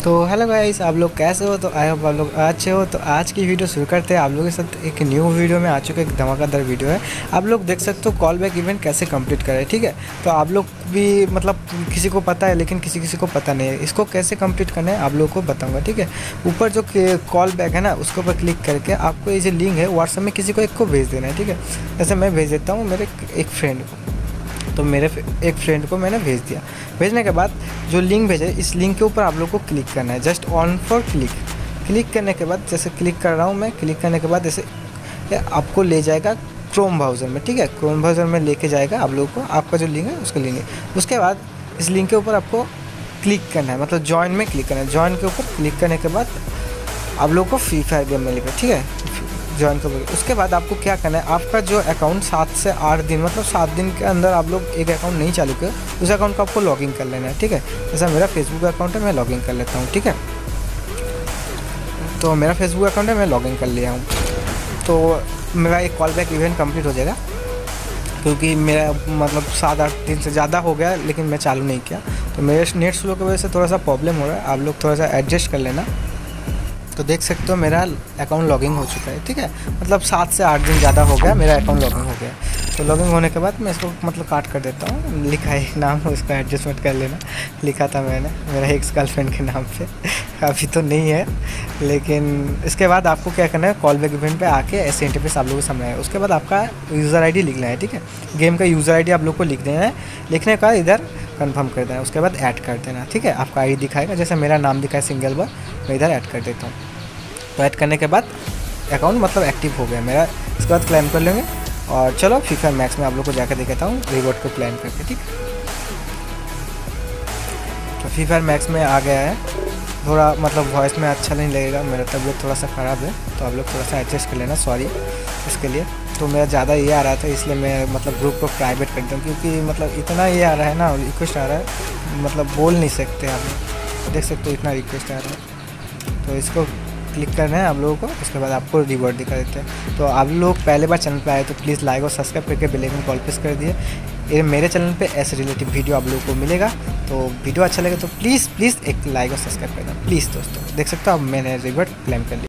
तो hello guys, आप लोग कैसे हो? तो आई होप आप लोग अच्छे हो। तो आज की वीडियो शुरू करते हैं। आप लोगों के साथ एक न्यू वीडियो में आ चुके एक धमाकेदार वीडियो है। आप लोग देख सकते हो कॉल बैक इवेंट कैसे कंप्लीट करें, ठीक है। तो आप लोग भी मतलब किसी को पता है लेकिन किसी को पता नहीं है। इसको कैसे कंप्लीट करना है आप लोगों को बताऊँगा, ठीक है। ऊपर जो कॉल बैक है ना, उसके ऊपर क्लिक करके आपको ये जो लिंक है व्हाट्सएप में किसी को एक को भेज देना है, ठीक है। जैसे मैं भेज देता हूँ मेरे एक फ्रेंड को। तो मेरे एक फ्रेंड को मैंने भेज दिया। भेजने के बाद जो लिंक भेजे, इस लिंक के ऊपर आप लोग को क्लिक करना है, जस्ट ऑन फॉर क्लिक करने के बाद जैसे क्लिक कर रहा हूँ मैं, क्लिक करने के बाद जैसे आपको ले जाएगा क्रोम ब्राउज़र में, ठीक है। क्रोम ब्राउज़र में लेके जाएगा आप लोगों को, आपका जो लिंक है उसको लेंगे। उसके बाद इस लिंक के ऊपर आपको क्लिक करना है, मतलब ज्वाइन में क्लिक करना है। ज्वाइन के ऊपर क्लिक करने के बाद आप लोग को फ्री फायर गेम मिलेगा, ठीक है। ज्वाइन कर, उसके बाद आपको क्या करना है, आपका जो अकाउंट 7 से 8 दिन मतलब 7 दिन के अंदर आप लोग एक अकाउंट नहीं चालू कर, उस अकाउंट को आपको लॉगिन कर लेना है, ठीक है। जैसा मेरा फेसबुक अकाउंट है, मैं लॉगिन कर लेता हूँ, ठीक है। तो मेरा फेसबुक अकाउंट है, मैं लॉगिन कर लिया हूँ। तो मेरा एक कॉल बैक इवेंट कंप्लीट हो जाएगा, क्योंकि मेरा मतलब 7-8 दिन से ज़्यादा हो गया लेकिन मैं चालू नहीं किया। तो मेरे नेट स्लो की वजह से थोड़ा सा प्रॉब्लम हो रहा है, आप लोग थोड़ा सा एडजस्ट कर लेना। तो देख सकते हो मेरा अकाउंट लॉगिन हो चुका है, ठीक है। मतलब 7 से 8 दिन ज़्यादा हो गया, मेरा अकाउंट लॉगिन हो गया। तो लॉगिन होने के बाद मैं इसको मतलब काट कर देता हूँ। लिखा है एक नाम, उसका एडजस्टमेंट कर लेना। लिखा था मैंने मेरा एक्स गर्लफ्रेंड के नाम पे, अभी तो नहीं है। लेकिन इसके बाद आपको क्या करना है, कॉल बैक इवेंट पे आके ऐसे इंटरफेस आप लोगों को सामने है। उसके बाद आपका यूज़र आईडी लिखना है, ठीक है। गेम का यूज़र आईडी आप लोग को लिख देना है। लिखने का इधर कंफर्म कर देना, उसके बाद ऐड कर देना, ठीक है। आपका आईडी दिखाएगा, जैसे मेरा नाम दिखा है सिंगल बार, मैं इधर ऐड कर देता हूँ। तो ऐड करने के बाद अकाउंट मतलब एक्टिव हो गया मेरा। इसके बाद क्लेम कर लेंगे और चलो फ्री फायर मैक्स में आप लोग को जाकर दिखाता हूँ रिवॉर्ड को क्लेम करके, ठीक है। तो फ्री फायर मैक्स में आ गया है। थोड़ा मतलब वॉइस में अच्छा नहीं लगेगा, मेरा तबीयत थोड़ा सा ख़राब है, तो आप लोग थोड़ा सा एडजस्ट कर लेना, सॉरी इसके लिए। तो मेरा ज़्यादा ये आ रहा था, इसलिए मैं मतलब ग्रुप को प्राइवेट कर दूँ, क्योंकि मतलब इतना ये आ रहा है ना, रिक्वेस्ट आ रहा है, मतलब बोल नहीं सकते आप लोग, देख सकते हो इतना रिक्वेस्ट आ रहा है। तो इसको क्लिक करना है आप लोगों को, उसके बाद आपको रिवॉर्ड दिखा देते हैं। तो आप लोग पहले बार चैनल पे आए तो प्लीज़ लाइक और सब्सक्राइब करके बेल आइकन कॉल प्रेस कर दिए। ये मेरे चैनल पे ऐसे रिलेटिव वीडियो आप लोगों को मिलेगा। तो वीडियो अच्छा लगे तो प्लीज़ एक लाइक और सब्सक्राइब करना प्लीज़ दोस्तों। देख सकते हो अब मैंने रिवॉर्ड क्लेम कर लिया।